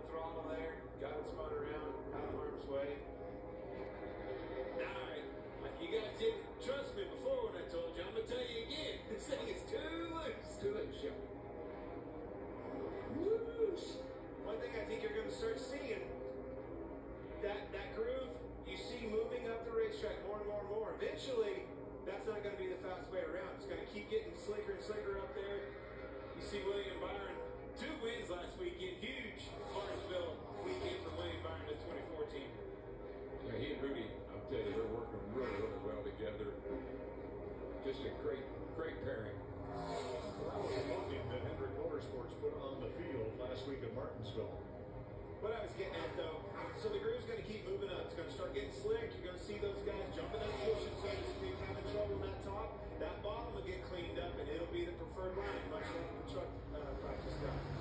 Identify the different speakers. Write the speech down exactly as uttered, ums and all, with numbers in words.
Speaker 1: throttle there, got it spun around, out of harm's way. All right, you guys didn't trust me before when I told you. I'm gonna tell you again. This thing is too loose.
Speaker 2: Too loose, yeah.
Speaker 1: Loose. One thing I think you're gonna start seeing, that that groove you see moving up the racetrack more and more and more. Eventually, that's not going to be the fast way around. It's going to keep getting slicker and slicker up there. You see William Byron, two wins last weekend. Huge Martinsville weekend for William Byron in twenty fourteen.
Speaker 2: Yeah, he and Rudy, I'll tell you, they're working really, really well together. Just a great, great pairing.
Speaker 3: Well, that was walking that Hendrick Motorsports put on the field last week at Martinsville.
Speaker 1: What I was getting at, though, so the groove's going to keep moving up. It's going to start getting slick. You're going to see those guys jumping up, pushing, so to speak, having trouble in that top. That bottom will get cleaned up, and it'll be the preferred line, much like the truck uh, practice got.